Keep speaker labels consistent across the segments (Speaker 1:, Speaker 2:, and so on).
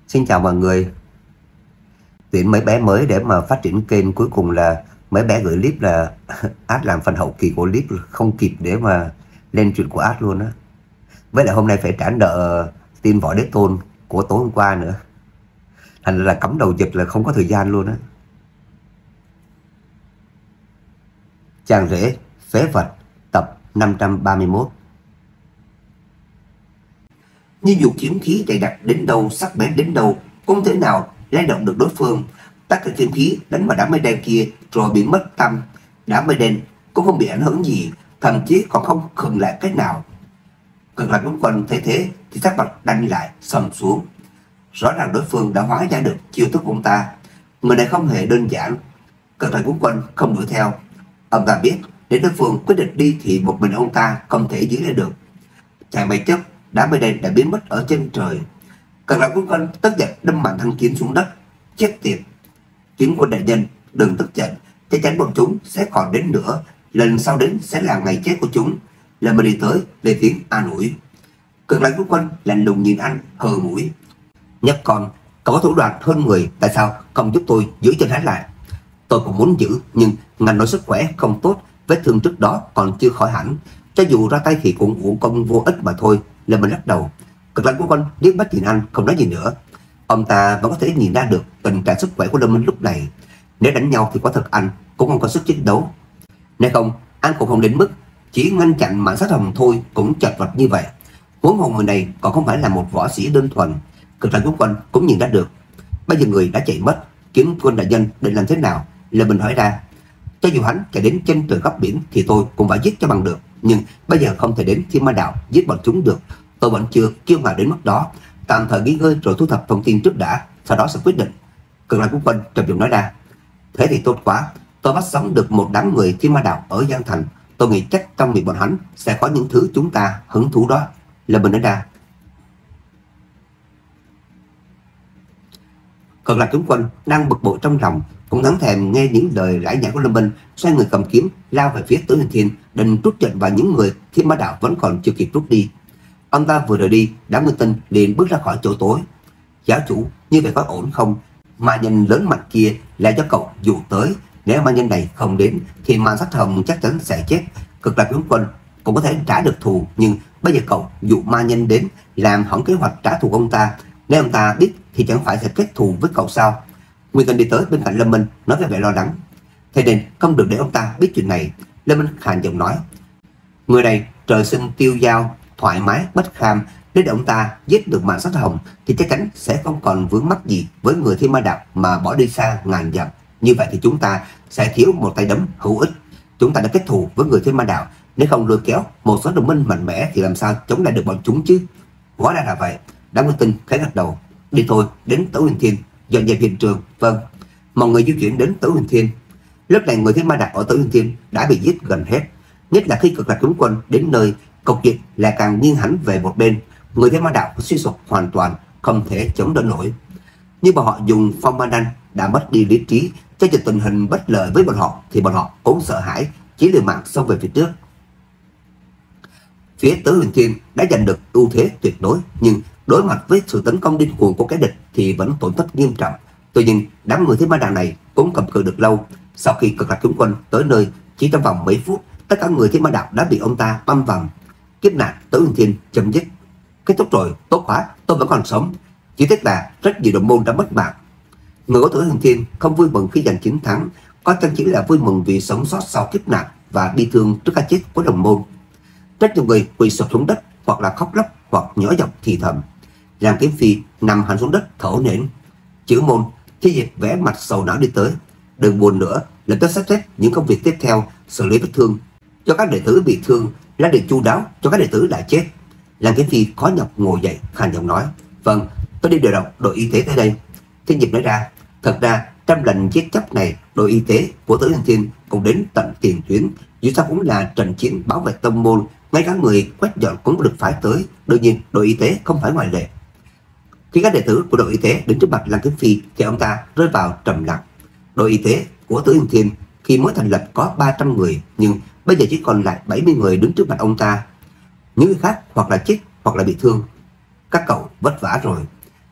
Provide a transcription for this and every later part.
Speaker 1: Xin chào mọi người. Tuyển mấy bé mới để mà phát triển kênh, cuối cùng là mấy bé gửi clip là Ad làm phần hậu kỳ của clip không kịp để mà lên chuyện của Ad luôn á. Với lại hôm nay phải trả nợ team Võ Đế Tôn của tối hôm qua nữa. Thành ra là cắm đầu giật là không có thời gian luôn á. Chàng rể phế vật tập 531. Như dù kiếm khí dày đặc đến đâu, sắc bén đến đâu, cũng thể nào lay động được đối phương. Tất cả kiếm khí đánh vào đám mây đen kia rồi bị mất tâm. Đám mây đen cũng không bị ảnh hưởng gì, thậm chí còn không khựng lại cách nào. Cực Lạc Tướng Quân thấy thế thì sắc mặt đanh lại, sầm xuống. Rõ ràng đối phương đã hóa giải được chiêu thức của ông ta. Người này không hề đơn giản. Cực Lạc Tướng Quân không đuổi theo. Ông ta biết nếu đối phương quyết định đi thì một mình ông ta không thể giữ lại được. Chẳng mấy chốc đám mây đen đã biến mất ở trên trời. Cực Lạc Tướng Quân tức giận đâm mạnh thanh kiếm xuống đất. Chết tiệt! Kiếm Quân đại nhân, đừng tức giận, chắc chắn bọn chúng sẽ còn đến nữa. Lần sau đến sẽ là ngày chết của chúng. Lần mà đi tới lên tiếng an ủi. Cực Lạc Tướng Quân lạnh lùng nhìn anh, hờ mũi. Nhóc con, cậu có thủ đoạn hơn người, tại sao không giúp tôi giữ chân hắn lại? Tôi cũng muốn giữ, nhưng ngành nói sức khỏe không tốt, vết thương trước đó còn chưa khỏi hẳn. Cho dù ra tay thì cũng uổng công vô ích mà thôi. Là mình lắc đầu. Cực Lạc Tướng Quân liếc mắt nhìn anh, không nói gì nữa. Ông ta vẫn có thể nhìn ra được tình trạng sức khỏe của Lâm Minh lúc này. Nếu đánh nhau thì quả thật anh cũng không có sức chiến đấu. Nếu không, anh cũng không đến mức chỉ ngăn chặn màn sát hồng thôi cũng chật vật như vậy. Huống hồ người này còn không phải là một võ sĩ đơn thuần. Cực Lạc Tướng Quân cũng nhìn ra được. Bây giờ người đã chạy mất, Kiếm Quân đại nhân định làm thế nào? Lâm Minh hỏi ra. Cho dù hắn chạy đến chân trời góc biển thì tôi cũng phải giết cho bằng được. Nhưng bây giờ không thể đến Thiên Ma Đạo giết bọn chúng được. Tôi vẫn chưa kiêu ngạo đến mức đó. Tạm thời nghỉ ngơi rồi thu thập thông tin trước đã, sau đó sẽ quyết định. Cực Lạc Tướng Quân trầm giọng nói ra. Thế thì tốt quá. Tôi bắt sống được một đám người Thiên Ma Đạo ở Giang Thành. Tôi nghĩ chắc trong miệng bọn hắn sẽ có những thứ chúng ta hứng thú đó. Lâm Minh nói ra. Cực Lạc Tướng Quân đang bực bội trong lòng, cũng thắng thèm nghe những lời lải nhải của Lâm Minh. Xoay người cầm kiếm lao về phía Tử Huyền Thiên, định trút trận vào những người Thiên Ma Đạo vẫn còn chưa kịp rút đi. Ông ta vừa rời đi, đám Nguyên Tinh liền bước ra khỏi chỗ tối. Giáo chủ, như vậy có ổn không? Ma nhân lớn mạnh kia là do cậu dụ tới. Nếu ma nhân này không đến thì màn sát hồng chắc chắn sẽ chết. Cực Lạc Tướng Quân cũng có thể trả được thù, nhưng bây giờ cậu dụ ma nhân đến làm hỏng kế hoạch trả thù của ông ta. Nếu ông ta biết thì chẳng phải sẽ kết thù với cậu sao? Nguyên Tinh đi tới bên cạnh Lâm Minh, nói với vẻ lo lắng. Thế nên không được để ông ta biết chuyện này. Lâm Minh khàn giọng nói. Người này trời sinh tiêu dao, thoải mái bất kham. Nếu để ông ta giết được màn sát hồng thì chắc chắn sẽ không còn vướng mắc gì với người Thiên Ma Đạo mà bỏ đi xa ngàn dặm. Như vậy thì chúng ta sẽ thiếu một tay đấm hữu ích. Chúng ta đã kết thù với người Thiên Ma Đạo, nếu không lôi kéo một số đồng minh mạnh mẽ thì làm sao chống lại được bọn chúng chứ? Hóa ra là vậy. Đám Nguyên Tinh khẽ gật đầu. Đi thôi, đến Tử Huyền Thiên dọn dẹp hiện trường. Vâng. Mọi người di chuyển đến Tử Huyền Thiên. Lúc này người Thiên Ma Đạo ở Tử Huyền Thiên đã bị giết gần hết. Nhất là khi Cực Lạc Tướng Quân đến nơi, cục diện lại càng nghiêng hẳn về một bên. Người Thiên Ma Đạo suy sụp hoàn toàn, không thể chống đỡ nổi. Nhưng mà họ dùng phong ma đan đã mất đi lý trí, cho dù tình hình bất lợi với bọn họ thì bọn họ cũng sợ hãi, chỉ liều mạng xông về phía trước. Phía Tử Huyền Thiên đã giành được ưu thế tuyệt đối, nhưng đối mặt với sự tấn công điên cuồng của kẻ địch thì vẫn tổn thất nghiêm trọng. Tuy nhiên đám người Thiên Ma Đạo này cũng cầm cự được lâu. Sau khi Cực Lạc Tướng Quân tới nơi, chỉ trong vòng mấy phút tất cả người Thiên Ma Đạo đã bị ông ta băm vằm. Kiếp nạn Tử Huyền Thiên chấm dứt. Kết thúc rồi, tốt quá, tôi vẫn còn sống. Chỉ tiếc là rất nhiều đồng môn đã mất mạng. Người của Tử Huyền Thiên không vui mừng khi giành chiến thắng, có chăng chỉ là vui mừng vì sống sót sau kiếp nạn và bi thương trước cái chết của đồng môn. Rất nhiều người quỳ sụp xuống đất, hoặc là khóc lóc, hoặc nhỏ giọng thì thầm. Lam Kiếm Phi nằm hẳn xuống đất thở nền. Chữ Môn khi dịp vẽ mặt sầu não đi tới. Đừng buồn nữa, lập tức sắp xếp những công việc tiếp theo, xử lý vết thương cho các đệ tử bị thương, là để chu đáo cho các đệ tử đã chết. Lam Kiếm Phi khó nhọc ngồi dậy, khàn giọng nói. Vâng, tôi đi điều động đội y tế tới đây. Thiên Diệp nói ra. Thật ra trong lần giết chóc này, đội y tế của Tử Huyền Thiên cũng đến tận tiền tuyến. Dù sao cũng là trận chiến bảo vệ tông môn, ngay cả người quét dọn cũng được phải tới. Đương nhiên đội y tế không phải ngoại lệ. Khi các đệ tử của đội y tế đến trước mặt Lam Kiếm Phi thì ông ta rơi vào trầm lặng. Đội y tế của Tử Huyền Thiên khi mới thành lập có 300 người, nhưng bây giờ chỉ còn lại 70 người đứng trước mặt ông ta. Những người khác hoặc là chết hoặc là bị thương. Các cậu vất vả rồi.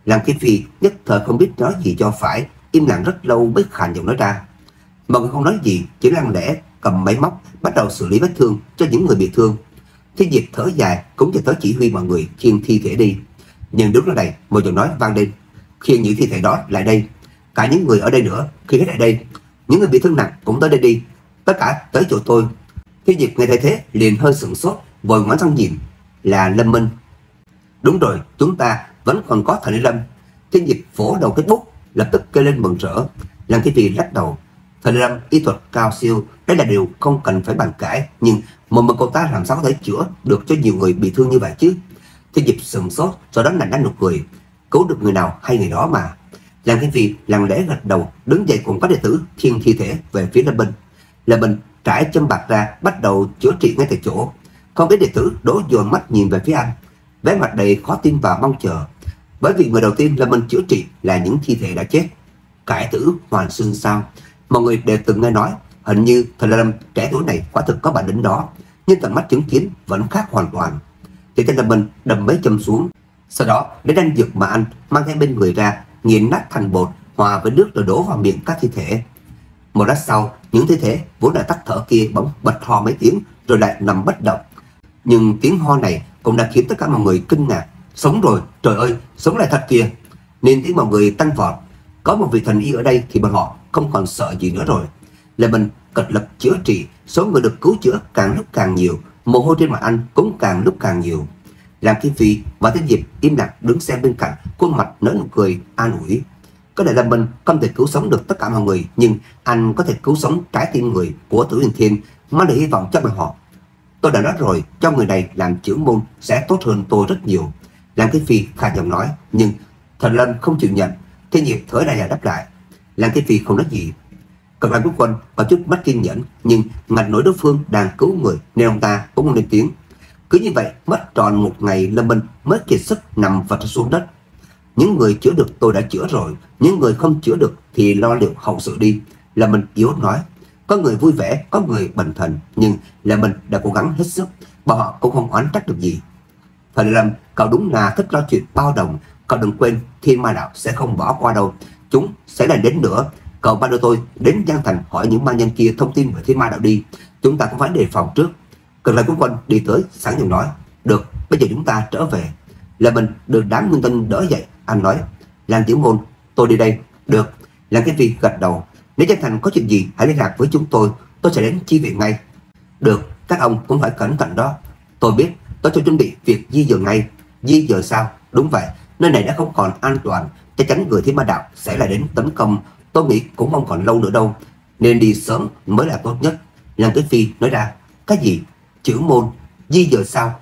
Speaker 1: Làm Kim Phi nhất thời không biết nói gì cho phải, im lặng rất lâu mới khàn giọng nói ra. Mọi người không nói gì, chỉ lặng lẽ cầm máy móc bắt đầu xử lý vết thương cho những người bị thương. Thiên Diệp thở dài cũng cho tới chỉ huy mọi người khiêng thi thể đi. Nhưng đúng lúc này một giọng nói vang lên: khiêng những thi thể đó lại đây, cả những người ở đây nữa khiêng hết lại đây, những người bị thương nặng cũng tới đây đi, tất cả tới chỗ tôi. Thiên Diệp nghe thấy thế liền hơi sửng sốt, vội ngoảnh sang nhìn là Lâm Minh. Đúng rồi, chúng ta vẫn còn có Thần Lâm. Thiên Diệp vỗ đầu cái bút, lập tức kêu lên mừng rỡ. Làm cái gì lắc đầu. Thần Lâm y thuật cao siêu, đấy là điều không cần phải bàn cãi, nhưng một cậu ta làm sao có thể chữa được cho nhiều người bị thương như vậy chứ? Thiên Diệp sừng sốt, sau đó nặn ra nụ cười. Cứu được người nào hay người đó mà. Làm cái gì lặng lẽ gật đầu, đứng dậy cùng các đệ tử khiêng thi thể về phía Lâm Minh. Lâm Minh trải châm bạc ra, bắt đầu chữa trị ngay tại chỗ. Không ít đệ tử đổ dồn mắt nhìn về phía anh, vẻ mặt đầy khó tin và mong chờ, bởi vì người đầu tiên Lâm Minh chữa trị là những thi thể đã chết. Cải tử hoàn sinh sao? Mọi người đều từng nghe nói, hình như Thần Lâm trẻ tuổi này quả thực có bản lĩnh đó, nhưng tận mắt chứng kiến vẫn khác hoàn toàn. Thì tên Lâm Minh đâm mấy châm xuống, sau đó lấy đan dược mà anh mang theo bên người ra, nghiền nát thành bột, hòa với nước rồi đổ vào miệng các thi thể. Một lát sau, những thi thể vốn đã tắt thở kia bỗng bật ho mấy tiếng rồi lại nằm bất động. Nhưng tiếng ho này cũng đã khiến tất cả mọi người kinh ngạc. Sống rồi, trời ơi, sống lại thật kìa. Nên tiếng mọi người tăng vọt. Có một vị thần y ở đây thì bọn họ không còn sợ gì nữa rồi. Là mình cật lực chữa trị, số người được cứu chữa càng lúc càng nhiều, mồ hôi trên mặt anh cũng càng lúc càng nhiều. Làm Kim Phi và Thiên Diệp im lặng đứng xem bên cạnh, khuôn mặt nở nụ cười an ủi. Có lẽ là mình không thể cứu sống được tất cả mọi người, nhưng anh có thể cứu sống trái tim người của Tử Huyền Thiên, mang lại hy vọng cho bọn họ. Tôi đã nói rồi, cho người này làm trưởng môn sẽ tốt hơn tôi rất nhiều. Làm Kim Phi khà giọng nói, nhưng Thần Lâm không chịu nhận. Thiên Diệp thở dài đáp lại. Làm Kim Phi không nói gì. Còn lại Quốc Quân có chút mất kiên nhẫn, nhưng ngặt nỗi đối phương đang cứu người nên ông ta cũng không lên tiếng. Cứ như vậy mất tròn một ngày, Lâm Minh mới kiệt sức nằm vật xuống đất. Những người chữa được tôi đã chữa rồi, những người không chữa được thì lo liệu hậu sự đi. Lâm Minh yếu nói. Có người vui vẻ, có người bần thần, nhưng Lâm Minh đã cố gắng hết sức, bọn họ cũng không oán trách được gì. Thần Lâm, cậu đúng là thích lo chuyện bao đồng. Cậu đừng quên Thiên Ma Đạo sẽ không bỏ qua đâu, chúng sẽ lại đến nữa. Cậu ban đưa tôi đến Giang Thành hỏi những ma nhân kia thông tin về Thiên Ma Đạo đi, chúng ta cũng phải đề phòng trước. Cần lại Quốc Quân đi tới sẵn giọng nói. Được, bây giờ chúng ta trở về. Là mình được đám Nguyên Tinh đỡ dậy. Anh nói, Lan Tiểu Môn, tôi đi đây. Được. Lan Cái Phi gật đầu. Nếu Giang Thành có chuyện gì hãy liên lạc với chúng tôi sẽ đến chi viện ngay. Được, các ông cũng phải cẩn thận đó. Tôi biết, tôi cho chuẩn bị việc di dời ngay. Di dời sao? Đúng vậy, nơi này đã không còn an toàn, chắc chắn người Thiên Ma Đạo sẽ lại đến tấn công. Tôi nghĩ cũng không còn lâu nữa đâu, nên đi sớm mới là tốt nhất. Lan Cái Phi nói ra. Cái gì? Trưởng môn di dời sao?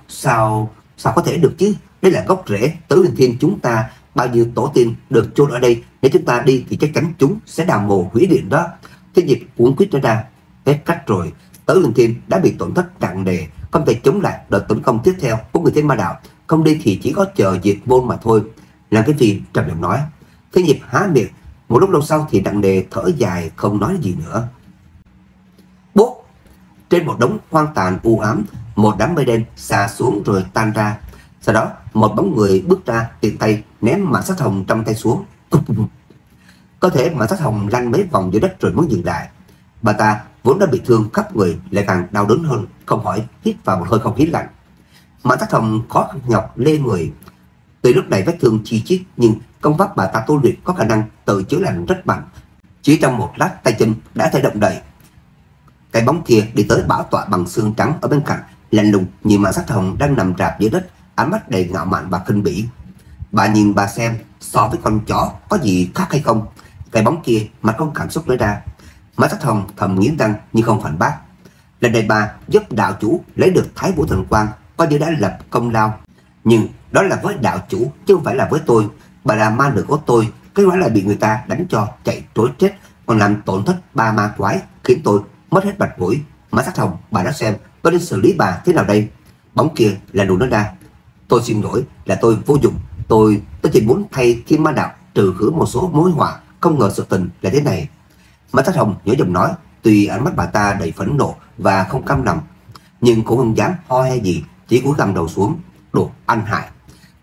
Speaker 1: Sao có thể được chứ? Đây là gốc rễ Tử Huyền Thiên chúng ta, bao nhiêu tổ tiên được chôn ở đây, nếu chúng ta đi thì chắc chắn chúng sẽ đào mồ hủy điện đó. Thiên Diệp cuốn quýt nói ra. Hết cách rồi, Tử Huyền Thiên đã bị tổn thất nặng nề, không thể chống lại đợt tấn công tiếp theo của người Thiên Ma Đạo. Không đi thì chỉ có chờ diệt môn mà thôi. Làm Cái gì trầm giọng nói. Thiên Diệp há miệng, một lúc lâu sau thì nặng nề thở dài không nói gì nữa. Bốp! Trên một đống hoang tàn u ám, một đám mây đen xà xuống rồi tan ra. Sau đó một bóng người bước ra, tiện tay ném mã sát hồng trong tay xuống. Có thể mã sát hồng lăn mấy vòng dưới đất rồi mới dừng lại. Bà ta vốn đã bị thương khắp người lại càng đau đớn hơn, không khỏi hít vào một hơi không khí lạnh. Mã sát hồng khó nhọc lê người. Từ lúc này vết thương chi chít, nhưng công pháp bà ta tu luyện có khả năng tự chữa lành rất mạnh. Chỉ trong một lát tay chân đã thể động đậy. Cái bóng kia đi tới bảo tọa bằng xương trắng ở bên cạnh, lạnh lùng nhìn Mã Sát Hồng đang nằm rạp dưới đất, ánh mắt đầy ngạo mạn và khinh bỉ. Bà nhìn bà xem, so với con chó có gì khác hay không? Cái bóng kia mặt không cảm xúc nói ra. Mã Sát Hồng thầm nghiến răng nhưng không phản bác. Lần này bà giúp đạo chủ lấy được Thái Vũ Thần Quang, coi như đã lập công lao. Nhưng đó là với đạo chủ chứ không phải là với tôi. Bà là ma nữ của tôi, cái quả là bị người ta đánh cho chạy trối chết, còn làm tổn thất 3 ma quái, khiến tôi mất hết mặt mũi. Mã Sát Hồng, bà đã xem tôi nên xử lý bà thế nào đây? Bóng kia là nụ nói ra. Tôi xin lỗi, là tôi vô dụng. Tôi chỉ muốn thay Thiên Ma Đạo trừ khử một số mối họa. Không ngờ sự tình là thế này. Mã Sát Hồng nhỏ giọng nói, tuy ánh mắt bà ta đầy phẫn nộ và không cam lòng, nhưng cũng không dám ho hay gì, chỉ cúi gằm đầu xuống. Đồ ăn hại!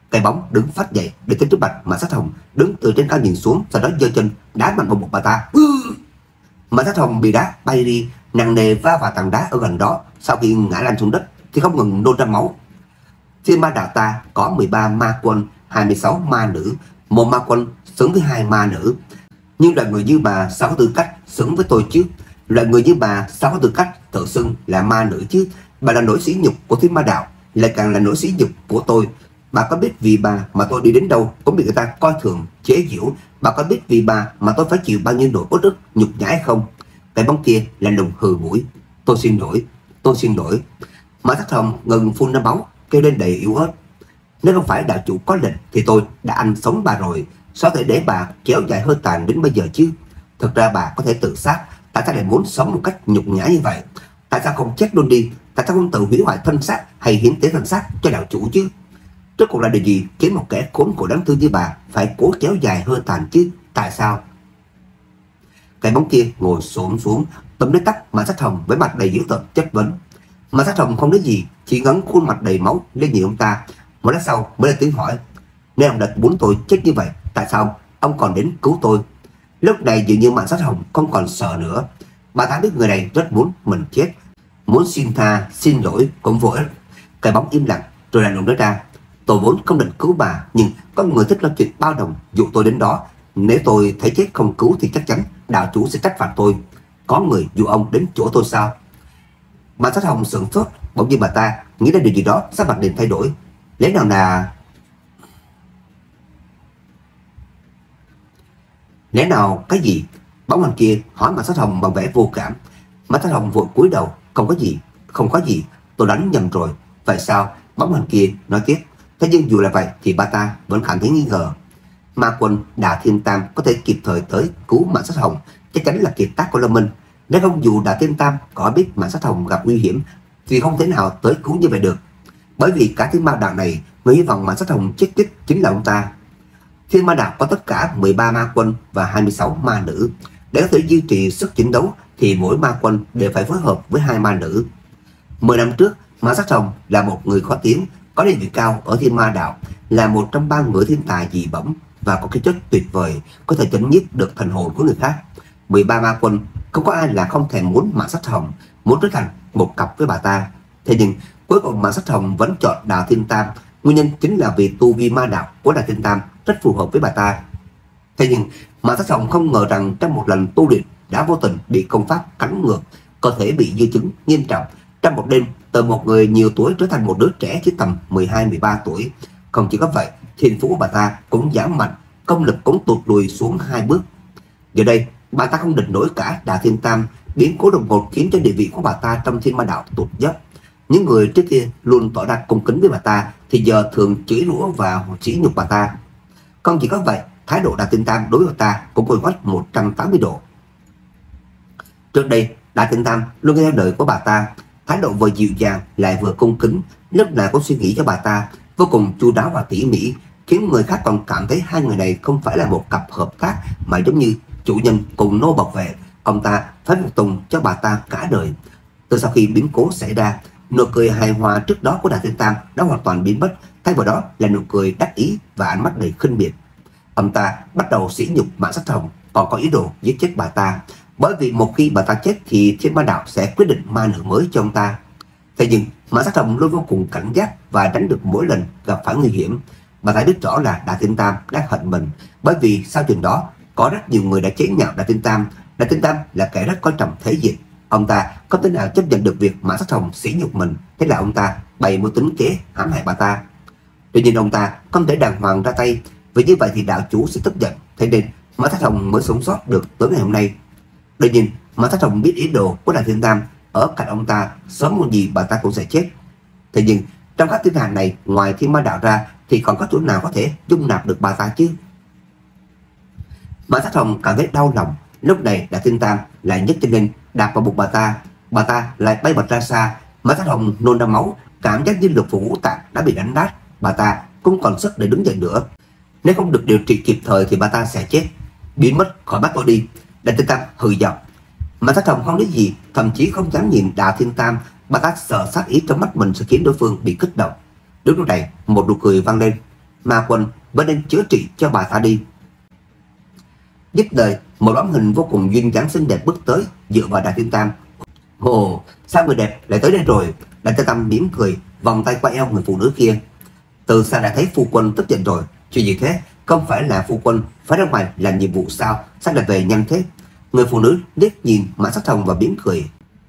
Speaker 1: Cái bóng đứng phát dậy để tới trước mặt Mã Sát Hồng, đứng từ trên cao nhìn xuống, sau đó giơ chân đá mạnh vào bụng bà ta. Mã Sát Hồng bị đá bay đi, nặng nề va vào tảng đá ở gần đó. Sau khi ngã lăn xuống đất thì không ngừng nôn ra máu. Thiên ma đạo ta có 13 ma quân, 26 ma nữ. Một ma quân xứng với 2 ma nữ. Nhưng loại người như bà sao có tư cách xứng với tôi chứ? Loại người như bà sao có tư cách tự xưng là ma nữ chứ? Bà là nỗi sỉ nhục của thiên ma đạo, lại càng là nỗi sỉ nhục của tôi. Bà có biết vì bà mà tôi đi đến đâu cũng bị người ta coi thường, chế giễu? Bà có biết vì bà mà tôi phải chịu bao nhiêu nỗi uất ức, nhục nhã hay không? Cái bóng kia là lùng hừ mũi. Tôi xin lỗi, tôi xin lỗi. Mã Sát Hồng ngừng phun ra máu, kêu lên đầy yếu ớt. Nếu không phải đạo chủ có lệnh thì tôi đã ăn sống bà rồi. Sao thể để bà kéo dài hơi tàn đến bây giờ chứ? Thực ra bà có thể tự sát, tại sao lại muốn sống một cách nhục nhã như vậy? Tại sao không chết luôn đi? Tại sao không tự hủy hoại thân xác hay hiến tế thân xác cho đạo chủ chứ? Rốt cuộc là điều gì khiến một kẻ khốn khổ đáng thương như bà phải cố kéo dài hơi tàn chứ? Tại sao? Cái bóng kia ngồi xổm xuống, túm lấy tóc Mã Sát Hồng với mặt đầy dữ tợn chất vấn. Mã Sát Hồng không nói gì, chỉ ngấn khuôn mặt đầy máu lên nhìn ông ta. Một lát sau mới lên tiếng hỏi: nếu ông đã muốn tôi chết như vậy, tại sao ông còn đến cứu tôi? Lúc này dường như Mã Sát Hồng không còn sợ nữa. Bà ta biết người này rất muốn mình chết, muốn xin tha, xin lỗi cũng vô ích. Cái bóng im lặng rồi lạnh lùng nói ra: tôi vốn không định cứu bà, nhưng có người thích làm chuyện bao đồng dụ tôi đến đó. Nếu tôi thấy chết không cứu thì chắc chắn đạo chủ sẽ trách phạt tôi. Có người dụ ông đến chỗ tôi sao? Mã Sát Hồng sửng sốt, bỗng nhiên bà ta nghĩ ra điều gì đó, sắc mặt liền thay đổi. Lẽ nào là... Lẽ nào cái gì? Bóng hình kia hỏi Mã Sát Hồng bằng vẻ vô cảm. Mã Sát Hồng vội cúi đầu: không có gì, không có gì, tôi đánh nhầm rồi. Vậy sao? Bóng hình kia nói tiếp. Thế nhưng dù là vậy thì bà ta vẫn cảm thấy nghi ngờ. Ma quân Đà Thiên Tam có thể kịp thời tới cứu Mã Sát Hồng chắc chắn là kiệt tác của Lâm Minh. Nếu không, dù Đà Thiên Tam có biết Mã Sát Hồng gặp nguy hiểm thì không thể nào tới cứu như vậy được. Bởi vì cả thiên ma đạo này, người hy vọng Mã Sát Hồng chết tích chính là ông ta. Thiên ma đạo có tất cả 13 ma quân và 26 ma nữ. Để có thể duy trì sức chiến đấu thì mỗi ma quân đều phải phối hợp với 2 ma nữ. 10 năm trước, Mã Sát Hồng là một người có tiếng, có địa vị cao ở thiên ma đạo, là một trong 3 người thiên tài dị bẩm và có cái chất tuyệt vời, có thể chấn nhiếp được thần hồn của người khác. 13 ma quân không có ai là không thèm muốn Mã Sát Hồng, muốn trở thành một cặp với bà ta. Thế nhưng cuối cùng Mã Sát Hồng vẫn chọn Đà Thiên Tam. Nguyên nhân chính là vì tu vi ma đạo của Đà Thiên Tam rất phù hợp với bà ta. Thế nhưng Mã Sát Hồng không ngờ rằng trong một lần tu luyện đã vô tình bị công pháp cắn ngược, cơ thể bị dư chứng nghiêm trọng. Trong một đêm, từ một người nhiều tuổi trở thành một đứa trẻ chỉ tầm 12-13 tuổi. Không chỉ có vậy, thiên phú của bà ta cũng giảm mạnh, công lực cũng tụt lùi xuống 2 bước. Giờ đây, bà ta không địch nổi cả Đà Thiên Tam, biến cố đột ngột khiến cho địa vị của bà ta trong thiên ma đạo tụt dốc. Những người trước kia luôn tỏ ra cung kính với bà ta thì giờ thường chửi rủa và sỉ nhục bà ta. Không chỉ có vậy, thái độ Đà Thiên Tam đối với bà ta cũng quay quắt 180 độ. Trước đây, Đà Thiên Tam luôn nghe theo lời của bà ta, thái độ vừa dịu dàng lại vừa cung kính, lúc nào cũng suy nghĩ cho bà ta, vô cùng chu đáo và tỉ mỉ, khiến người khác còn cảm thấy hai người này không phải là một cặp hợp tác mà giống như chủ nhân cùng nô bộc vệ. Ông ta phải phục tùng cho bà ta cả đời. Từ sau khi biến cố xảy ra, nụ cười hài hòa trước đó của Đà Thiên Tam đã hoàn toàn biến mất, thay vào đó là nụ cười đắc ý và ánh mắt đầy khinh miệt. Ông ta bắt đầu sỉ nhục Mã Sát Hồng, còn có ý đồ giết chết bà ta, bởi vì một khi bà ta chết thì thiên ma đạo sẽ quyết định ma nữ mới cho ông ta. Thế nhưng Mã Sát Hồng luôn vô cùng cảnh giác và tránh được mỗi lần gặp phải nguy hiểm. Bà ta biết rõ là Đà Thiên Tam đang hận mình, bởi vì sau chuyện đó có rất nhiều người đã chế nhạo Đà Thiên Tam. Đà Thiên Tam là kẻ rất coi trọng thể diện, ông ta không thể nào chấp nhận được việc Mã Sát Hồng sỉ nhục mình, thế là ông ta bày mưu tính kế hãm hại bà ta. Tuy nhiên ông ta không thể đàng hoàng ra tay, vì như vậy thì đạo chủ sẽ tức giận, thế nên Mã Sát Hồng mới sống sót được tới ngày hôm nay. Tuy nhiên Mã Sát Hồng biết ý đồ của Đà Thiên Tam, ở cạnh ông ta sớm muộn gì bà ta cũng sẽ chết. Thế nhưng trong các thiên hà này, ngoài thiên ma đạo ra thì còn có chỗ nào có thể dung nạp được bà ta chứ? Mã Sát Hồng cảm thấy đau lòng. Lúc này Đà Thiên Tam lại nhấc chân lên đạp vào bụng bà ta lại bay bật ra xa. Mã Sát Hồng nôn ra máu, cảm giác như lục phủ ngũ tạng đã bị đánh nát, bà ta không còn sức để đứng dậy nữa. Nếu không được điều trị kịp thời thì bà ta sẽ chết. Biến mất khỏi mắt tôi đi, Đà Thiên Tam hừ giọng. Mã Sát Hồng không nói gì, thậm chí không dám nhìn Đà Thiên Tam. Bà ta sợ sát ý trong mắt mình sẽ khiến đối phương bị kích động. Đúng lúc này một nụ cười vang lên. ma quân vẫn nên chữa trị cho bà ta đi. Dứt lời, một bóng hình vô cùng duyên dáng xinh đẹp bước tới dựa vào Đà Thiên Tam. Ồ, sao người đẹp lại tới đây rồi? Đà Thiên Tam mỉm cười, vòng tay qua eo người phụ nữ kia. Từ xa đã thấy phu quân tức giận rồi. Chuyện gì thế? Không phải là phu quân phải ra ngoài làm nhiệm vụ sao? Sao lại về nhanh thế? Người phụ nữ liếc nhìn Mã Sát Hồng và mỉm cười.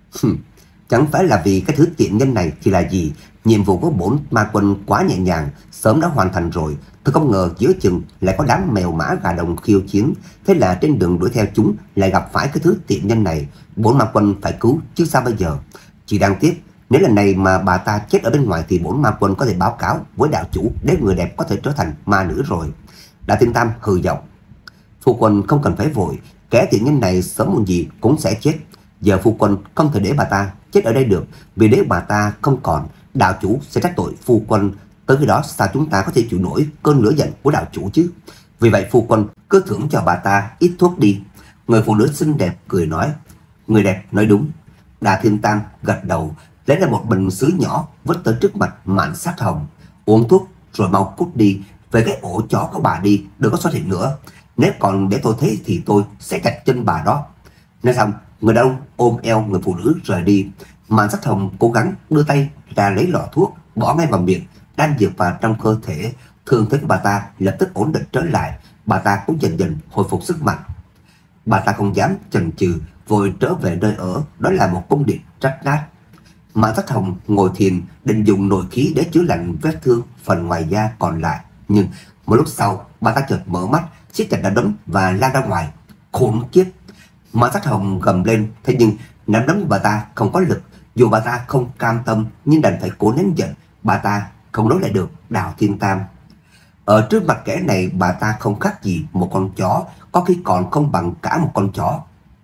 Speaker 1: Chẳng phải là vì cái thứ tiện nhân này thì là gì? Nhiệm vụ của bổn ma quân quá nhẹ nhàng, sớm đã hoàn thành rồi. Tôi không ngờ giữa chừng lại có đám mèo mã gà đồng khiêu chiến. Thế là trên đường đuổi theo chúng lại gặp phải cái thứ tiện nhân này. Bổn ma quân phải cứu chứ sao bây giờ? Chỉ đáng tiếc, nếu lần này mà bà ta chết ở bên ngoài thì bổn ma quân có thể báo cáo với đạo chủ để người đẹp có thể trở thành ma nữ rồi. Đà Thiên Tam hừ giọng. Phu quân không cần phải vội, kẻ tiện nhân này sớm muộn gì cũng sẽ chết. Giờ phu quân không thể để bà ta chết ở đây được, vì nếu bà ta không còn, đạo chủ sẽ trách tội phu quân. Tới khi đó sao chúng ta có thể chịu nổi cơn lửa giận của đạo chủ chứ? Vì vậy phu quân cứ thưởng cho bà ta ít thuốc đi. Người phụ nữ xinh đẹp cười nói. Người đẹp nói đúng. Đà Thiên Tam gật đầu, lấy ra một bình sứ nhỏ vứt tới trước mặt Mạn Sát Hồng. Uống thuốc rồi mau cút đi, về cái ổ chó của bà đi, đừng có xuất hiện nữa. Nếu còn để tôi thấy thì tôi sẽ chặt chân bà đó. Nói xong, người đàn ông ôm eo người phụ nữ rời đi. Mạn Sát Hồng cố gắng đưa tay ra lấy lọ thuốc, bỏ ngay vào miệng, đan dược vào trong cơ thể. Thương thế của bà ta lập tức ổn định trở lại, bà ta cũng dần dần hồi phục sức mạnh. Bà ta không dám chần chừ, vội trở về nơi ở, đó là một cung điện rách nát. Mạn Sát Hồng ngồi thiền, định dùng nội khí để chữa lành vết thương phần ngoài da còn lại. Nhưng một lúc sau, bà ta chợt mở mắt, siết chặt nắm đấm và lao ra ngoài. Khốn kiếp! Mạn Sát Hồng gầm lên, thế nhưng nắm đấm của bà ta không có lực. Dù bà ta không cam tâm nhưng đành phải cố nén giận. Bà ta không nói lại được Đào Thiên Tam. Ở trước mặt kẻ này, bà ta không khác gì một con chó, có khi còn không bằng cả một con chó.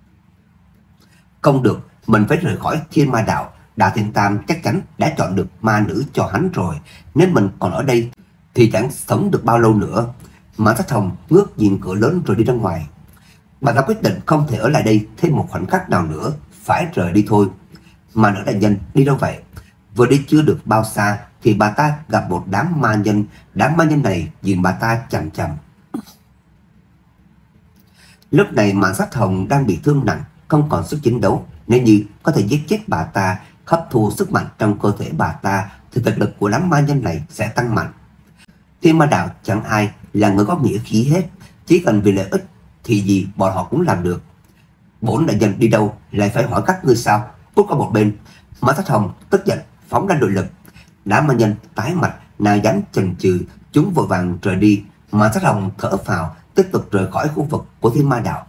Speaker 1: Không được, mình phải rời khỏi Thiên Ma Đạo. Đào Thiên Tam chắc chắn đã chọn được ma nữ cho hắn rồi. Nếu mình còn ở đây thì chẳng sống được bao lâu nữa. Mạn Sát Hồng ngước nhìn cửa lớn rồi đi ra ngoài. Bà ta quyết định không thể ở lại đây thêm một khoảnh khắc nào nữa, phải rời đi thôi. Ma nữ đại nhân đi đâu vậy? Vừa đi chưa được bao xa thì bà ta gặp một đám ma nhân. Đám ma nhân này nhìn bà ta chằm chằm. Lúc này Mạn Sát Hồng đang bị thương nặng, không còn sức chiến đấu. Nếu như có thể giết chết bà ta, hấp thu sức mạnh trong cơ thể bà ta, thì thực lực của đám ma nhân này sẽ tăng mạnh. Thiên Ma Đạo chẳng ai là người có nghĩa khí hết, chỉ cần vì lợi ích thì gì bọn họ cũng làm được. Bổn đại nhân đi đâu lại phải hỏi các ngươi sao? Cút qua một bên. Mạn Sát Hồng tức giận phóng ra nội lực. Đám ma nhân tái mặt, nào dám chần chừ, chúng vội vàng rời đi. Mạn Sát Hồng thở phào, tiếp tục rời khỏi khu vực của Thiên Ma Đạo.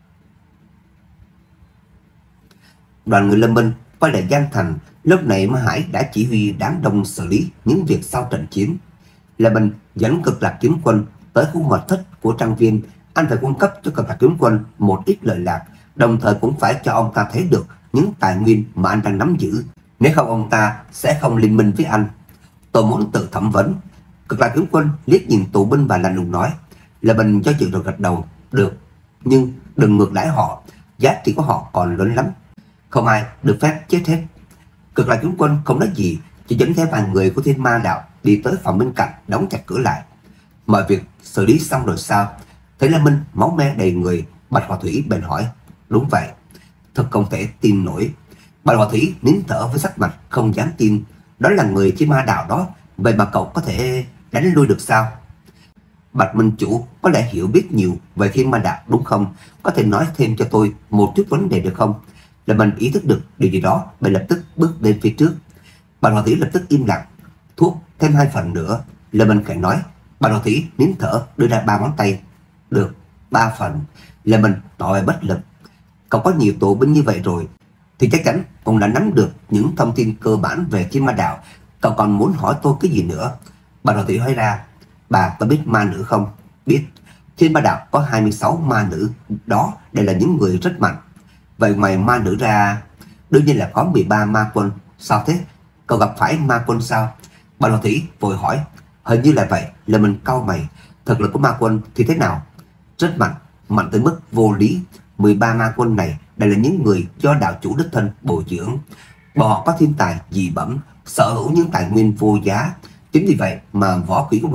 Speaker 1: Đoàn người Lâm Minh quay lại Giang Thành. Lúc này Ma Hải đã chỉ huy đám đông xử lý những việc sau trận chiến. Lâm Minh dẫn Cực Lạc Kiếm Quân tới khu mật thất của trang viên. Anh phải cung cấp cho Cực Lạc Kiếm Quân một ít lợi lạc, đồng thời cũng phải cho ông ta thấy được những tài nguyên mà anh đang nắm giữ. Nếu không ông ta sẽ không liên minh với anh. Tôi muốn tự thẩm vấn. Cực Lạc Kiếm Quân liếc nhìn tù binh và lạnh lùng nói. Lâm Minh do dự rồi gật đầu. Được, nhưng đừng ngược đãi họ, giá trị của họ còn lớn lắm, không ai được phép chết hết. Cực Lạc Kiếm Quân không nói gì, chỉ dẫn theo vài người của Thiên Ma Đạo đi tới phòng bên cạnh, đóng chặt cửa lại. Mọi việc xử lý xong rồi sao? Thấy Lâm Minh máu me đầy người, Bạch Họa Thủy bèn hỏi. Đúng vậy. Thật không thể tin nổi. Bạch Họa Thủy nín thở với sắc mặt không dám tin. Đó là người Thiên Ma Đạo đó, vậy mà cậu có thể đánh lui được sao? Bạch Minh Chủ có lẽ hiểu biết nhiều về Thiên Ma Đạo đúng không? Có thể nói thêm cho tôi một chút vấn đề được không? Lâm Minh ý thức được điều gì đó, bèn lập tức bước lên phía trước. Bạch Họa Thủy lập tức im lặng. Thuốc thêm 2 phần nữa. Lâm Minh khẽ nói. Bạch Họa Thủy nín thở đưa ra 3 ngón tay. Được, 3 phần. Lâm Minh tỏ vẻ bất lực. Cậu có nhiều tù binh như vậy rồi thì chắc chắn ông đã nắm được những thông tin cơ bản về Thiên Ma Đạo. Cậu còn muốn hỏi tôi cái gì nữa? Bạch Họa Thủy hỏi ra. Bà có biết ma nữ không? Biết. Thiên Ma Đạo có 26 ma nữ, đó đều là những người rất mạnh. Vậy ngoài ma nữ ra, đương nhiên là có 13 ma quân. Sao thế? Cậu gặp phải ma quân sao? Bạch Họa Thủy vội hỏi. Hình như là vậy. Là mình cau mày. Thực lực của ma quân thì thế nào? Rất mạnh, mạnh tới mức vô lý. 13 ma quân này đều là những người do đạo chủ đích thân bồi dưỡng. Bọn họ có thiên tài dị bẩm, sở hữu những tài nguyên vô giá. Chính vì vậy mà võ kỹ của bọn họ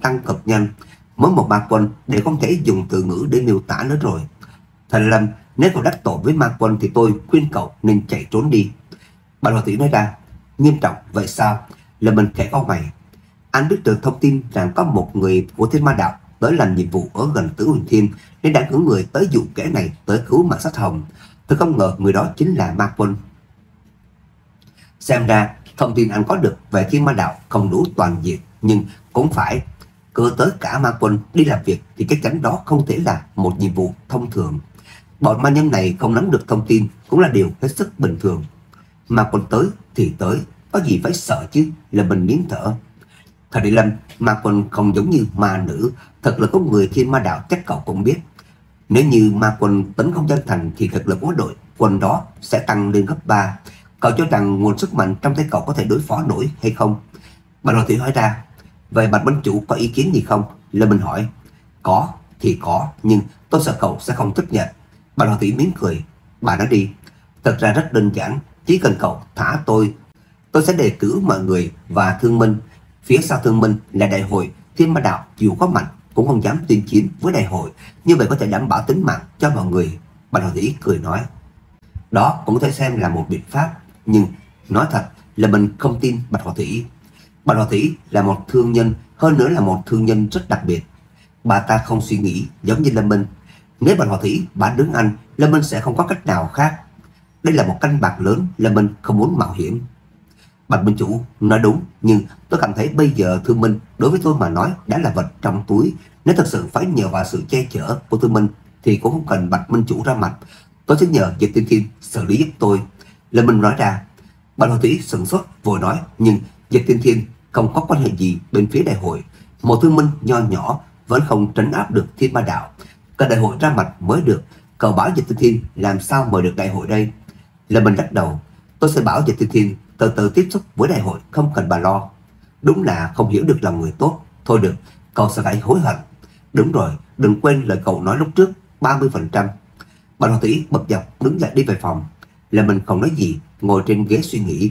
Speaker 1: tăng cực nhanh. Mới một ma quân để không thể dùng từ ngữ để miêu tả nữa rồi. Thầy Lâm, nếu cậu đắc tội với ma quân thì tôi khuyên cậu nên chạy trốn đi. Bạn Hòa Thủy nói ra. Nghiêm trọng vậy sao? Là mình khẽ cau mày. Anh biết được thông tin rằng có một người của Thiên Ma Đạo tới làm nhiệm vụ ở gần Tử Huyền Thiên nên đã cử người tới dụ kẻ này tới cứu mạng Sát Hồng. Tôi không ngờ người đó chính là ma quân. Xem ra thông tin anh có được về Thiên Ma Đạo không đủ toàn diện, nhưng cũng phải cử tới cả ma quân đi làm việc thì chắc chắn đó không thể là một nhiệm vụ thông thường. Bọn ma nhân này không nắm được thông tin cũng là điều hết sức bình thường. Ma quân tới thì tới, có gì phải sợ chứ, là mình nín thở. Thầy Địa Lâm, ma quân không giống như ma nữ, thật là có người Thiên Ma Đạo chắc cậu cũng biết. Nếu như ma quân tấn công Giang Thành thì thực lực của đội quân đó sẽ tăng lên gấp 3. Cậu cho rằng nguồn sức mạnh trong tay cậu có thể đối phó nổi hay không? Bà Đoàn Thủy hỏi ra. Vậy Bạch Minh Chủ có ý kiến gì không? Lê Minh hỏi. Có thì có, nhưng tôi sợ cậu sẽ không chấp nhận. Bà Đoàn Thủy mỉm cười. Bà nói đi. Thật ra rất đơn giản, chỉ cần cậu thả tôi sẽ đề cử mọi người và Thương Minh. Phía sau Thương Minh là đại hội, Thiên Ma Đạo dù có mạnh cũng không dám tuyên chiến với đại hội, như vậy có thể đảm bảo tính mạng cho mọi người. Bà Đoàn Thủy cười nói. Đó cũng có thể xem là một biện pháp, nhưng nói thật là mình không tin Bạch Hòa Thủy. Bạch Hòa Thủy là một thương nhân, hơn nữa là một thương nhân rất đặc biệt. Bà ta không suy nghĩ giống như Lâm Minh. Nếu Bạch Hòa Thủy bán đứng anh, Lâm Minh sẽ không có cách nào khác. Đây là một canh bạc lớn, Lâm Minh không muốn mạo hiểm. Bạch Minh Chủ nói đúng, nhưng tôi cảm thấy bây giờ Thương Minh đối với tôi mà nói đã là vật trong túi. Nếu thật sự phải nhờ vào sự che chở của Thương Minh thì cũng không cần Bạch Minh Chủ ra mặt. Tôi sẽ nhờ Diệp Tiên Thiên xử lý giúp tôi. Lâm Minh nói ra. Bạch Hòa Thủy sửng sốt vội nói. Nhưng Diệp Tiên Thiên không có quan hệ gì bên phía đại hội. Một Thương Minh nho nhỏ vẫn không trấn áp được Thiên Ma Đạo. Cần đại hội ra mặt mới được. Cậu bảo Diệp Tiên Thiên làm sao mời được đại hội đây? Lâm Minh lắc đầu. Tôi sẽ bảo Diệp Tiên Thiên từ từ tiếp xúc với đại hội, không cần bà lo. Đúng là không hiểu được lòng người tốt. Thôi được, cậu sẽ phải hối hận. Đúng rồi, đừng quên lời cậu nói lúc trước, 30%. Bà Đoàn Thủy bật dọc đứng dậy đi về phòng. Là mình không nói gì, ngồi trên ghế suy nghĩ.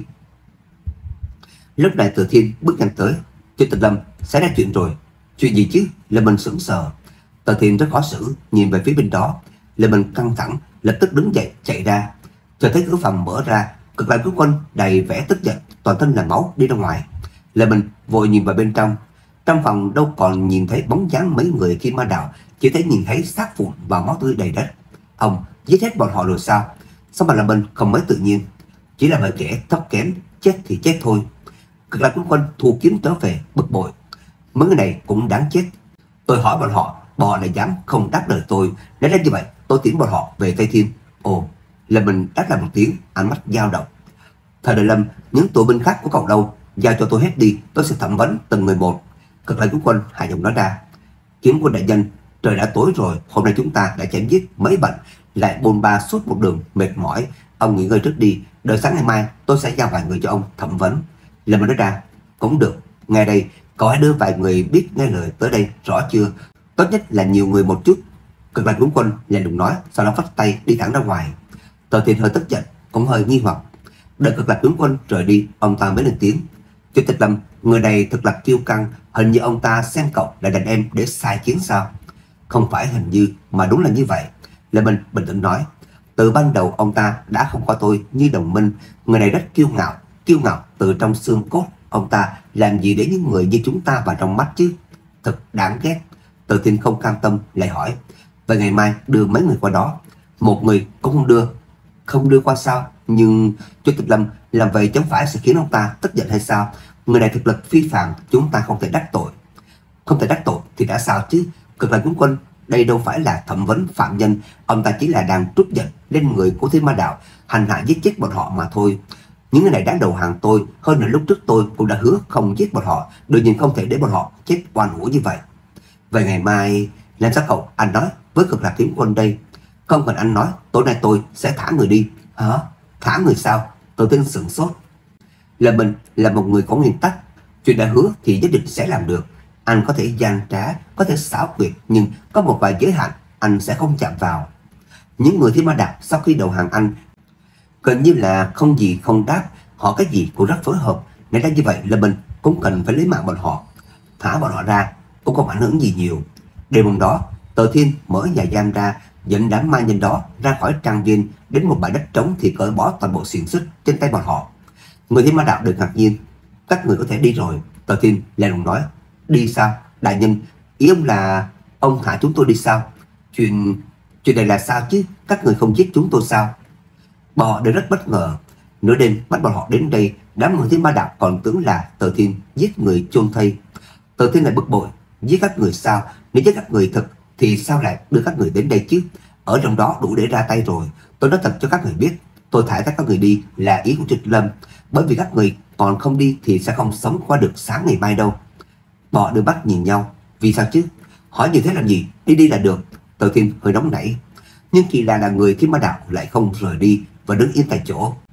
Speaker 1: Lúc này Từ Thiên bước nhanh tới. Chủ tịch Lâm, xảy ra chuyện rồi. Chuyện gì chứ? Là mình sững sờ. Từ Thiên rất khó xử, nhìn về phía bên đó. Là mình căng thẳng, lập tức đứng dậy chạy ra. Chờ thấy cửa phòng mở ra, Cực Lạc Cứu Quân đầy vẻ tức giận, toàn thân là máu đi ra ngoài. Là mình vội nhìn vào bên trong. Trong phòng đâu còn nhìn thấy bóng dáng mấy người Thiên Ma Đạo, chỉ thấy nhìn thấy xác vụn và máu tươi đầy đất. Ông giết hết bọn họ rồi sao? Sao mà là mình không mấy tự nhiên? Chỉ là bởi kẻ thấp kém, chết thì chết thôi. Cực Lạc Cứu Quân thu kiếm trở về bực bội. Mấy người này cũng đáng chết. Tôi hỏi bọn họ lại dám không đáp lời tôi. Nếu như vậy tôi tiễn bọn họ về Tây Thiên. Ồ, là mình đáp lại một tiếng, ánh mắt dao động. Thời Đại Lâm, những tù binh khác của cậu đâu? Giao cho tôi hết đi, tôi sẽ thẩm vấn từng người một. Cực Lạc Cứu Quân hạ giọng nói ra. Kiếm quân đại nhân, trời đã tối rồi, hôm nay chúng ta đã chém giết mấy bệnh, lại bôn ba suốt một đường mệt mỏi. Ông nghỉ ngơi trước đi, đợi sáng ngày mai tôi sẽ giao vài người cho ông thẩm vấn. Lâm Minh nói ra. Cũng được, ngay đây cậu hãy đưa vài người biết nghe lời tới đây, rõ chưa? Tốt nhất là nhiều người một chút. Cực Lạc Cứu Quân lạnh lùng nói, sau đó phất tay đi thẳng ra ngoài. Tờ Thiên hơi tức giận, cũng hơi nghi hoặc. Đợi Cực Lạc Cứu Quân rời đi, ông ta mới lên tiếng. Chủ tịch Lâm, người này thật là kiêu căng, hình như ông ta xem cậu là đàn em để sai chiến sao? Không phải hình như, mà đúng là như vậy. Lê Minh bình tĩnh nói. Từ ban đầu ông ta đã không coi tôi như đồng minh. Người này rất kiêu ngạo từ trong xương cốt. Ông ta làm gì để những người như chúng ta vào trong mắt chứ? Thật đáng ghét. Từ Thiên không cam tâm lại hỏi. Vậy ngày mai đưa mấy người qua đó? Một người cũng không đưa. Không đưa qua sao? Nhưng Chủ tịch Lâm làm vậy chẳng phải sẽ khiến ông ta tức giận hay sao? Người này thực lực phi phàm, chúng ta không thể đắc tội. Không thể đắc tội thì đã sao chứ? Cực Lạc Cứu Quân, đây đâu phải là thẩm vấn phạm nhân. Ông ta chỉ là đang trút giận lên người của Thiên Ma Đạo, hành hạ giết chết bọn họ mà thôi. Những người này đáng đầu hàng tôi. Hơn nữa lúc trước tôi cũng đã hứa không giết bọn họ, đương nhiên không thể để bọn họ chết oan uổng như vậy. Vậy ngày mai làm sao cậu anh nói với Cực Lạc Cứu Quân đây? Không cần anh nói, tối nay tôi sẽ thả người đi. Hả? Thả người sao? Tự tin sửng sốt. Là mình là một người có nguyên tắc. Chuyện đã hứa thì nhất định sẽ làm được. Anh có thể gian trá, có thể xảo quyệt, nhưng có một vài giới hạn anh sẽ không chạm vào. Những người Thiên Ma Đạo sau khi đầu hàng anh gần như là không gì không đáp, họ cái gì cũng rất phối hợp. Nên ra như vậy là mình cũng cần phải lấy mạng bọn họ. Thả bọn họ ra, cũng không ảnh hưởng gì nhiều. Đêm hôm đó, Tờ Thiên mở nhà giam ra, dẫn đám ma nhân đó ra khỏi trang viên đến một bãi đất trống thì cởi bỏ toàn bộ xiềng xích trên tay bọn họ. Người Thiên Ma Đạo được ngạc nhiên. Các người có thể đi rồi. Tờ Thiên lạnh lùng nói. Đi sao? Đại nhân, ý ông là ông thả chúng tôi đi sao? Chuyện này là sao chứ? Các người không giết chúng tôi sao? Bọn họ đều rất bất ngờ. Nửa đêm bắt bọn họ đến đây, đám người Thiên Ma Đạo còn tưởng là Tờ Thiên giết người chôn thây. Tờ Thiên lại bực bội. Giết các người sao? Nếu giết các người thật thì sao lại đưa các người đến đây chứ? Ở trong đó đủ để ra tay rồi. Tôi nói thật cho các người biết, tôi thả các người đi là ý của Trịnh Lâm, bởi vì các người còn không đi thì sẽ không sống qua được sáng ngày mai đâu. Bọn đưa mắt nhìn nhau. Vì sao chứ? Hỏi như thế làm gì? Đi là được. Tờ Thiên hơi nóng nảy. Nhưng kỳ lạ là người Thiên Ma Đạo lại không rời đi và đứng yên tại chỗ.